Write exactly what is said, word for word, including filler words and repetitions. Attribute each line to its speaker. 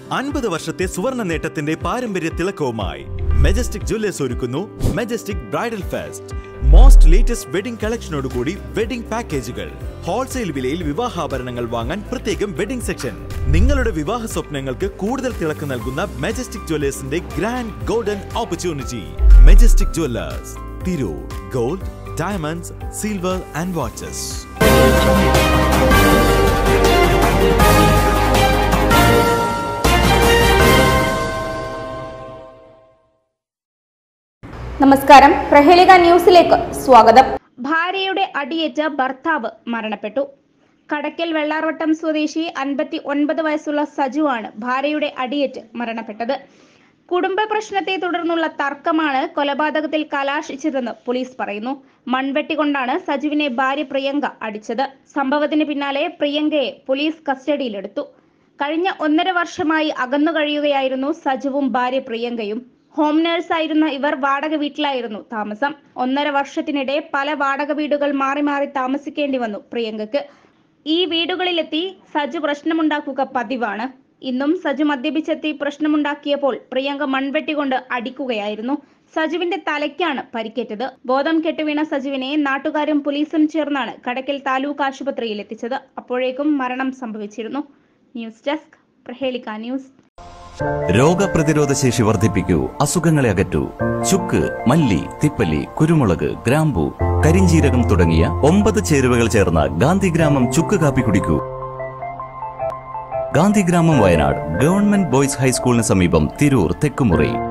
Speaker 1: അൻപത് വർഷത്തെ സുവർണ നേട്ടത്തിന്റെ പാരമ്പര്യ തിളക്കവുമായി മെജസ്റ്റിക് ജ്വല്ലേഴ്സ് ഒരുക്കുന്നു majestic bridal fest. Most latest wedding കളക്ഷനോടുകൂടി വെഡിംഗ് പാക്കേജുകൾ. ഹോൾസെയിൽ വിലയിൽ വിവാഹാഭരണങ്ങൾ വാങ്ങാൻ പ്രത്യേകം വെഡിംഗ് സെക്ഷൻ. നിങ്ങളുടെ വിവാഹ സ്വപ്നങ്ങൾക്ക് കൂടുതൽ തിളക്കം നൽകുന്ന മെജസ്റ്റിക് ജ്വല്ലേഴ്സിന്റെ grand golden opportunity. Majestic jewellers, Tirur. Gold, diamonds, silver and watches.
Speaker 2: നമസ്കാരം, പ്രഹേലിക ന്യൂസിലേക്ക് സ്വാഗതം. ഭാര്യയുടെ അടിയേറ്റ ഭർത്താവ് മരണപ്പെട്ടു. കടക്കൽ വെള്ളാർവട്ടം സ്വദേശി അൻപത്തി ഒൻപത് വയസ്സുള്ള സജുവാണ് ഭാര്യയുടെ അടിയേറ്റ് മരണപ്പെട്ടത്. കുടുംബ പ്രശ്നത്തെ തുടർന്നുള്ള തർക്കമാണ് കൊലപാതകത്തിൽ കലാശിച്ചതെന്ന് പോലീസ് പറയുന്നു. മൺവെട്ടി കൊണ്ടാണ് സജുവിനെ ഭാര്യ പ്രിയങ്ക അടിച്ചത്. സംഭവത്തിന് പിന്നാലെ പ്രിയങ്കയെ പോലീസ് കസ്റ്റഡിയിലെടുത്തു. കഴിഞ്ഞ ഒന്നര വർഷമായി അകന്നു കഴിയുകയായിരുന്നു സജുവും ഭാര്യ പ്രിയങ്കയും. ഹോം നേഴ്സായിരുന്ന ഇവർ വാടക വീട്ടിലായിരുന്നു താമസം. ഒന്നര വർഷത്തിനിടെ പല വാടക വീടുകൾ മാറി മാറി താമസിക്കേണ്ടി വന്നു പ്രിയങ്കയ്ക്ക്. ഈ വീടുകളിലെത്തി സജു പ്രശ്നമുണ്ടാക്കുക പതിവാണ്. ഇന്നും സജു മദ്യപിച്ചെത്തി പ്രശ്നമുണ്ടാക്കിയപ്പോൾ പ്രിയങ്ക മൺവെട്ടി കൊണ്ട് അടിക്കുകയായിരുന്നു. സജുവിന്റെ തലയ്ക്കാണ് പരിക്കേറ്റത്. ബോധം കെട്ടുവീണ സജുവിനെ നാട്ടുകാരും പോലീസും ചേർന്നാണ് കടക്കൽ താലൂക്ക് ആശുപത്രിയിൽ എത്തിച്ചത്. അപ്പോഴേക്കും മരണം സംഭവിച്ചിരുന്നു. News desk, Prahelika news.
Speaker 3: രോഗപ്രതിരോധ ശേഷി വർദ്ധിപ്പിക്കൂ, അസുഖങ്ങളെ അകറ്റൂ. ചുക്ക്, മല്ലി, തിപ്പല്ലി, കുരുമുളക്, ഗ്രാമ്പു, കരിഞ്ചീരകം തുടങ്ങിയ ഒമ്പത് ചേരുവകൾ ചേർന്ന ഗാന്ധിഗ്രാമം ചുക്ക് കാപ്പി കുടിക്കൂ. ഗാന്ധിഗ്രാമം, വയനാട് ഗവൺമെന്റ് ബോയ്സ് ഹൈസ്കൂളിന് സമീപം, തിരൂർ, തെക്കുമുറി.